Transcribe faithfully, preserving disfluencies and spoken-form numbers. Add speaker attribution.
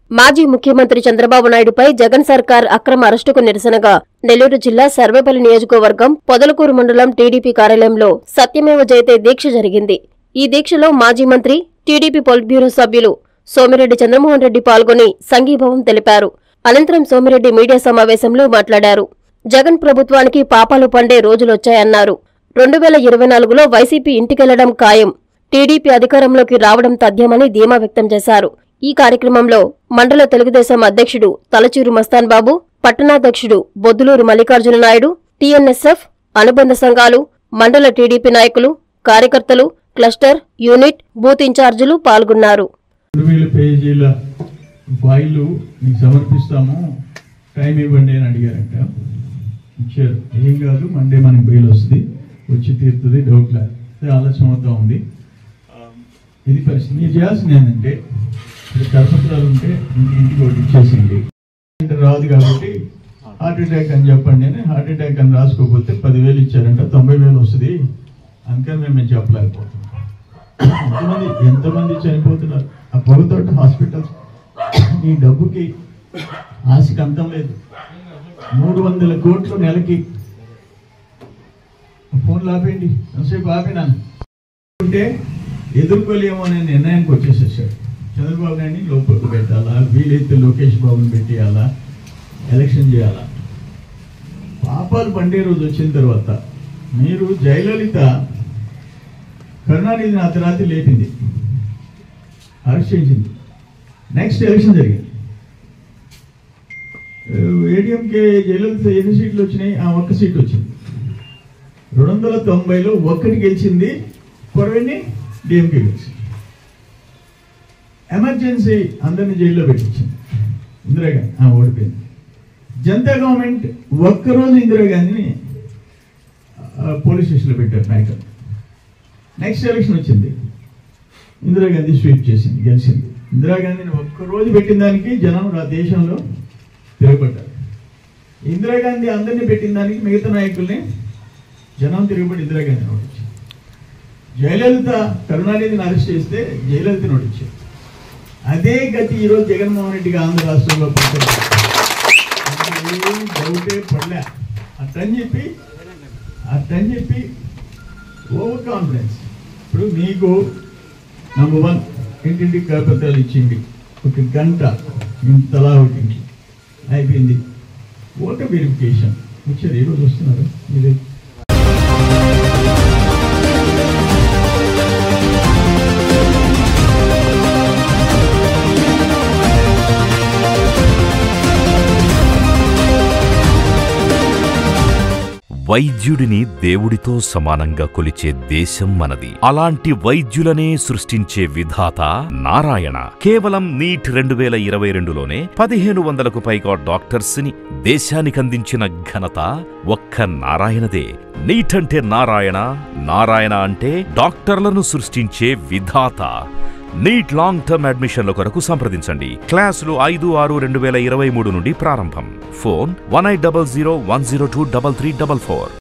Speaker 1: మాజీ ముఖ్యమంత్రి చంద్రబాబు నాయుడుపై జగన్ సర్కార్ అక్రమ అరెస్టుకు నిరసనగా నెల్లూరు జిల్లా సర్వేపల్లి నియోజకవర్గం పొదలకూరు మండలం టీడీపీ కార్యాలయంలో సత్యమేవ జయతే దీక్ష జరిగింది. ఈ దీక్షలో మాజీ మంత్రి, టీడీపీ పొలిట్ బ్యూరో సభ్యులు సోమిరెడ్డి చంద్రమోహన్ రెడ్డి పాల్గొని సంఘీభావం తెలిపారు. అనంతరం సోమిరెడ్డి మీడియా సమావేశంలో మాట్లాడారు. జగన్ ప్రభుత్వానికి పాపాలు పండే రోజులొచ్చాయన్నారు. రెండు వేల ఇరవై నాలుగులో వైసీపీ ఇంటికెళ్లడం ఖాయం, టీడీపీ అధికారంలోకి రావడం తథ్యమని ధీమా వ్యక్తం చేశారు. ఈ కార్యక్రమంలో మండల తెలుగుదేశం అధ్యక్షుడు తలచూరు మస్తాన్ బాబు, పట్టణాధ్యక్షుడు బొద్దులూరు మల్లికార్జున నాయుడు, టీఎన్ఎస్ఎఫ్, అనుబంధ సంఘాలు, మండల టీడీపీ నాయకులు, కార్యకర్తలు, క్లస్టర్, యూనిట్, బూత్ ఇన్ఛార్జీలు పాల్గొన్నారు.
Speaker 2: ఇది పరిస్థితి. మీరు చేయాల్సింది ఏంటంటే కరపత్రాలు ఉంటే ఇంటికి ఒకటి ఇచ్చేసింది. రాదు కాబట్టి హార్ట్ అటాక్ అని చెప్పండి అని హార్ట్ అటాక్ అని రాసుకోకపోతే పదివేలు ఇచ్చారంట, తొంభై వేలు వస్తుంది. అందుకని మేము మేము చెప్పలేకపోతున్నాం. ఎంతమంది ఎంతమంది చనిపోతున్నారు ఆ పొగతోట హాస్పిటల్స్. ఈ డబ్బుకి ఆశకి అంతం లేదు. మూడు వందల కోట్లు నెలకి. ఫోన్లు ఆపేయండి, ఎంతసేపు ఆపినాను అంటే ఎదుర్కోలేమో అనే నిర్ణయానికి వచ్చేసేసాడు. చంద్రబాబు నాయుడిని లోపలికి పెట్టాలా, వీలైతే లోకేష్ బాబుని పెట్టేయాలా, ఎలక్షన్ చేయాలా. పాపాలు పండే రోజు వచ్చిన తర్వాత మీరు జయలలిత కరుణానిధిని అర్ధరాత్రి లేపింది, అరెస్ట్ చేసింది. నెక్స్ట్ ఎలక్షన్ జరిగింది. ఏడీఎంకే జయలలిత ఎన్ని సీట్లు వచ్చినాయి? ఆ ఒక్క సీట్ వచ్చింది. రెండు వందల తొంభైలో ఒక్కటి గెలిచింది, కొరవెన్ని డిఎంకే గెలిచింది. ఎమర్జెన్సీ అందరినీ జైల్లో పెట్టించింది. ఇందిరాగాంధీ ఓడిపోయింది. జనతా గవర్నమెంట్ ఒక్కరోజు ఇందిరాగాంధీని పోలీస్ స్టేషన్లో పెట్టారు నాయకులు. నెక్స్ట్ ఎలక్షన్ వచ్చింది, ఇందిరాగాంధీ స్వీప్ చేసింది, గెలిచింది. ఇందిరాగాంధీని ఒక్కరోజు పెట్టిన దానికి జనం దేశంలో తిరగబడ్డారు. ఇందిరాగాంధీ అందరినీ పెట్టిన దానికి మిగతా నాయకుల్ని జనం తిరగబడి ఇందిరాగాంధీని ఓడించారు. జయలలిత కరుణానిధిని అరెస్ట్ చేస్తే జయలలితని ఓడించారు. అదే గతి ఈరోజు జగన్మోహన్ రెడ్డికి ఆంధ్ర రాష్ట్రంలో పడుతుంది. డౌటే పడలే. అట్టని చెప్పి అట్టని చెప్పి ఓవర్ కాన్ఫిడెన్స్. ఇప్పుడు మీకు నంబర్ వన్ ఇంటింటికి కరపత్రాలు ఇచ్చింది, ఒక గంట ఇంతలా ఒకటి అయిపోయింది. ఓటర్ వెరిఫికేషన్ వచ్చారు. ఈరోజు వస్తున్నారు మీరు.
Speaker 3: వైద్యుడిని దేవుడితో సమానంగా కొలిచే దేశం మనది. అలాంటి వైద్యులనే సృష్టించే విధాత నారాయణ. కేవలం నీట్ రెండు వేల ఇరవై రెండులోనే పదిహేను వందలకు పైగా డాక్టర్స్ ని దేశానికందించిన ఘనత ఒక్క నారాయణదే. నీట్ అంటే నారాయణ, నారాయణ అంటే డాక్టర్లను సృష్టించే విధాత. నీట్ లాంగ్ టర్మ్ అడ్మిషన్ల కొరకు సంప్రదించండి. క్లాసులు ఐదు ఆరు రెండు వేల ఇరవై మూడు నుండి ప్రారంభం. Phone one eight double zero one zero two double three double four.